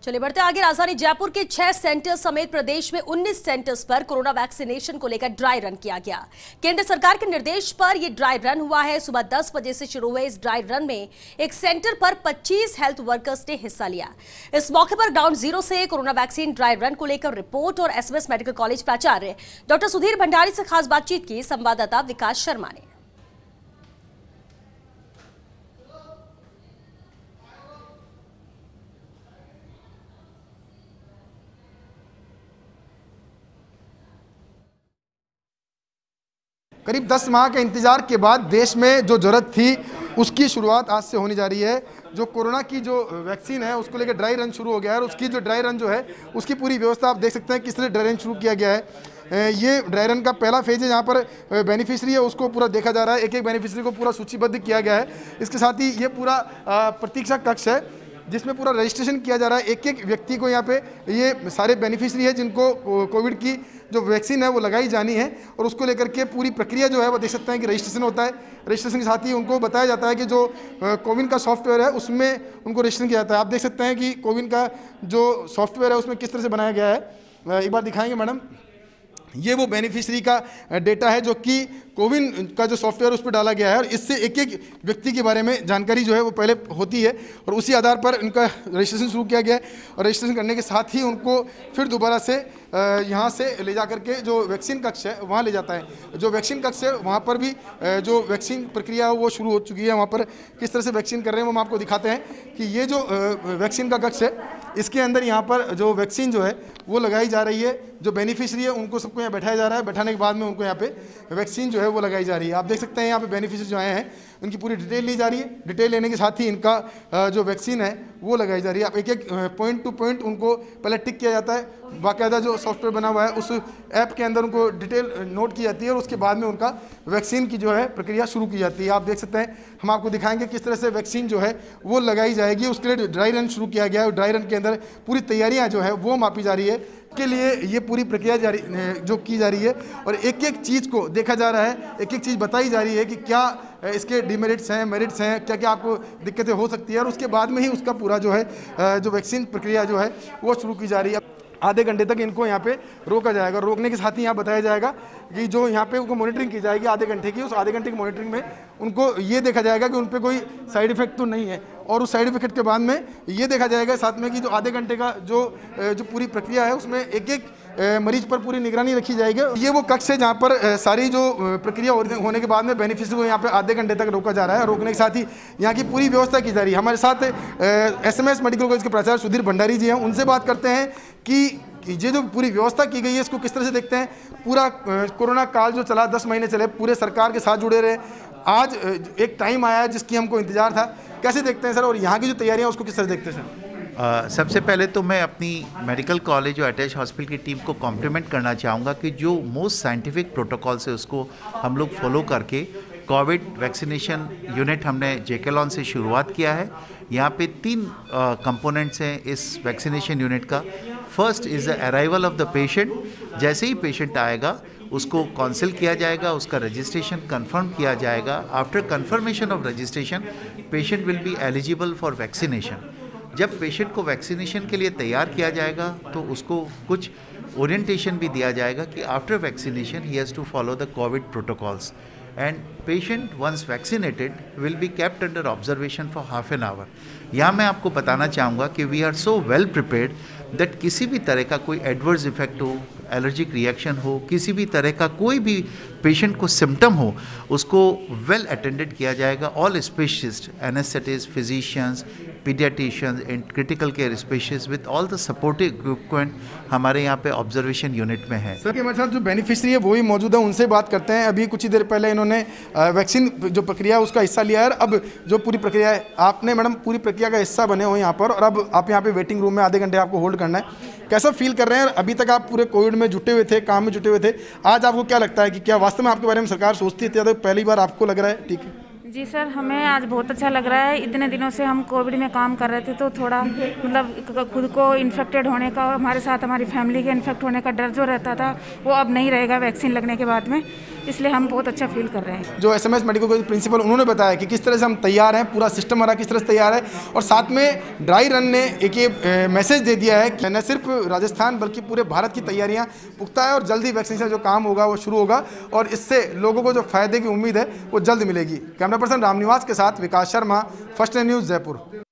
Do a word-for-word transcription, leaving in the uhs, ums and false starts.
चलिए बढ़ते आगे। राजधानी जयपुर के छह सेंटर समेत प्रदेश में उन्नीस सेंटर्स पर कोरोना वैक्सीनेशन को लेकर ड्राई रन किया गया। केंद्र सरकार के निर्देश पर यह ड्राई रन हुआ है। सुबह दस बजे से शुरू हुए इस ड्राई रन में एक सेंटर पर पच्चीस हेल्थ वर्कर्स ने हिस्सा लिया। इस मौके पर ग्राउंड जीरो से कोरोना वैक्सीन ड्राई रन को लेकर रिपोर्ट और एसएमएस मेडिकल कॉलेज प्राचार्य डॉक्टर सुधीर भंडारी से खास बातचीत की संवाददाता विकास शर्मा ने। करीब दस माह के इंतजार के बाद देश में जो जरूरत थी उसकी शुरुआत आज से होने जा रही है। जो कोरोना की जो वैक्सीन है उसको लेकर ड्राई रन शुरू हो गया है और उसकी जो ड्राई रन जो है उसकी पूरी व्यवस्था आप देख सकते हैं किस तरह ड्राई रन शुरू किया गया है। ये ड्राई रन का पहला फेज है, यहाँ पर बेनिफिशियरी है उसको पूरा देखा जा रहा है, एक एक बेनिफिशियरी को पूरा सूचीबद्ध किया गया है। इसके साथ ही ये पूरा प्रतीक्षा कक्ष है जिसमें पूरा रजिस्ट्रेशन किया जा रहा है। एक एक व्यक्ति को यहाँ पे ये सारे बेनिफिशियरी है जिनको कोविड की जो वैक्सीन है वो लगाई जानी है और उसको लेकर के पूरी प्रक्रिया जो है वो देख सकते हैं कि रजिस्ट्रेशन होता है। रजिस्ट्रेशन के साथ ही उनको बताया जाता है कि जो कोविन का सॉफ्टवेयर है उसमें उनको रजिस्ट्रेशन किया जाता है। आप देख सकते हैं कि कोविन का जो सॉफ्टवेयर है उसमें किस तरह से बनाया गया है। एक बार दिखाएंगे मैडम, ये वो बेनिफिशियरी का डेटा है जो कि कोविन का जो सॉफ्टवेयर उस पर डाला गया है और इससे एक एक व्यक्ति के बारे में जानकारी जो है वो पहले होती है और उसी आधार पर उनका रजिस्ट्रेशन शुरू किया गया है। और रजिस्ट्रेशन करने के साथ ही उनको फिर दोबारा से यहाँ से ले जा करके जो वैक्सीन कक्ष है वहाँ ले जाता है। जो वैक्सीन कक्ष है वहाँ पर भी जो वैक्सीन प्रक्रिया है वो शुरू हो चुकी है। वहाँ पर किस तरह से वैक्सीन कर रहे हैं वो हम आपको दिखाते हैं कि ये जो वैक्सीन का कक्ष है इसके अंदर यहाँ पर जो वैक्सीन जो है वो लगाई जा रही है। जो बेनिफिशियरी है उनको सबको यहाँ बैठाया जा रहा है, बैठाने के बाद में उनको यहाँ पे वैक्सीन जो है वो लगाई जा रही है। आप देख सकते हैं यहाँ पे बेनिफिशियरी जो आए हैं उनकी पूरी डिटेल ली जा रही है। डिटेल लेने के साथ ही इनका जो वैक्सीन है वो लगाई जा रही है। आप एक एक पॉइंट टू पॉइंट उनको पहले टिक किया जाता है, बाकायदा जो सॉफ्टवेयर बना हुआ है उस ऐप के अंदर उनको डिटेल नोट की जाती है और उसके बाद में उनका वैक्सीन की जो है प्रक्रिया शुरू की जाती है। आप देख सकते हैं, हम आपको दिखाएंगे किस तरह से वैक्सीन जो है वो लगाई जाएगी। उसके लिए ड्राई रन शुरू किया गया है। ड्राई रन के अंदर पूरी तैयारियाँ जो है वो मापी जा रही है। के लिए ये पूरी प्रक्रिया जारी जो की जा रही है और एक एक चीज़ को देखा जा रहा है, एक एक चीज़ बताई जा रही है कि क्या इसके डिमेरिट्स हैं, मेरिट्स हैं, क्या क्या आपको दिक्कतें हो सकती है और उसके बाद में ही उसका पूरा जो है जो वैक्सीन प्रक्रिया जो है वो शुरू की जा रही है। आधे घंटे तक इनको यहाँ पे रोका जाएगा। रोकने के साथ ही यहाँ बताया जाएगा कि जो यहाँ पे उनको मॉनिटरिंग की जाएगी आधे घंटे की। उस आधे घंटे की मॉनिटरिंग में उनको ये देखा जाएगा कि उन पर कोई साइड इफेक्ट तो नहीं है और उस साइड इफेक्ट के बाद में ये देखा जाएगा साथ में कि जो आधे घंटे का जो जो पूरी प्रक्रिया है उसमें एक एक मरीज पर पूरी निगरानी रखी जाएगी। ये वो कक्ष है जहाँ पर सारी जो प्रक्रिया होने के बाद में बेनिफिशियरी को यहाँ पे आधे घंटे तक रोका जा रहा है। रोकने के साथ ही यहाँ की पूरी व्यवस्था की जा रही है। हमारे साथ एसएमएस मेडिकल कॉलेज के प्राचार्य सुधीर भंडारी जी हैं, उनसे बात करते हैं कि ये जो पूरी व्यवस्था की गई है इसको किस तरह से देखते हैं। पूरा कोरोना काल जो चला, दस महीने चले, पूरे सरकार के साथ जुड़े रहे, आज एक टाइम आया है जिसकी हमको इंतजार था, कैसे देखते हैं सर? और यहाँ की जो तैयारियाँ उसको किस तरह देखते हैं सर? Uh, सबसे पहले तो मैं अपनी मेडिकल कॉलेज और अटैच हॉस्पिटल की टीम को कॉम्प्लीमेंट करना चाहूँगा कि जो मोस्ट साइंटिफिक प्रोटोकॉल्स है उसको हम लोग फॉलो करके कोविड वैक्सीनेशन यूनिट हमने जेकेलॉन से शुरुआत किया है। यहाँ पे तीन कंपोनेंट्स uh, हैं इस वैक्सीनेशन यूनिट का। First is the arrival of the patient. जैसे ही पेशेंट आएगा उसको काउंसिल किया जाएगा, उसका रजिस्ट्रेशन कंफर्म किया जाएगा। After confirmation of registration patient will be eligible for vaccination. जब पेशेंट को वैक्सीनेशन के लिए तैयार किया जाएगा तो उसको कुछ ओरिएंटेशन भी दिया जाएगा कि after vaccination he has to follow the covid protocols and patient once vaccinated will be kept under observation for half an hour. यहाँ मैं आपको बताना चाहूँगा कि we are so well prepared that किसी भी तरह का कोई एडवर्स इफेक्ट हो, एलर्जिक रिएक्शन हो, किसी भी तरह का कोई भी पेशेंट को सिम्टम हो, उसको वेल अटेंडेड किया जाएगा। All specialist, anaesthetist, physicians, paediatricians and critical care specialist with all the supportive equipment हमारे यहाँ पे ऑब्जर्वेशन यूनिट में है। सर, हमारे साथ जो बेनिफिशियरी है वो ही मौजूद है, उनसे बात करते हैं। अभी कुछ ही देर पहले इन्होंने वैक्सीन जो प्रक्रिया है उसका हिस्सा लिया है। अब जो पूरी प्रक्रिया है, आपने मैडम पूरी प्रक्रिया का हिस्सा बने हो यहाँ पर और अब आप यहाँ पे वेटिंग रूम में आधे घंटे आपको होल्ड करना है। कैसा फील कर रहे हैं? अभी तक आप पूरे कोविड में जुटे हुए थे, काम में जुटे हुए थे, आज आपको क्या लगता है कि क्या वास्तव में आपके बारे में सरकार सोचती है? तो पहली बार आपको लग रहा है ठीक है? जी सर, हमें आज बहुत अच्छा लग रहा है। इतने दिनों से हम कोविड में काम कर रहे थे तो थोड़ा मतलब खुद को इन्फेक्टेड होने का, हमारे साथ हमारी फैमिली के इन्फेक्ट होने का डर जो रहता था वो अब नहीं रहेगा वैक्सीन लगने के बाद में, इसलिए हम बहुत अच्छा फील कर रहे हैं। जो S M S medical college principal उन्होंने बताया कि किस तरह से हम तैयार हैं, पूरा सिस्टम हमारा किस तरह से तैयार है, और साथ में ड्राई रन ने एक ये मैसेज दे दिया है कि न सिर्फ राजस्थान बल्कि पूरे भारत की तैयारियाँ पुख्ता है और जल्दी वैक्सीनेशन जो काम होगा वो शुरू होगा और इससे लोगों को जो फायदे की उम्मीद है वो जल्द मिलेगी। कैमरा पर्सन रामनिवास के साथ विकास शर्मा, फर्स्ट न्यूज़ जयपुर।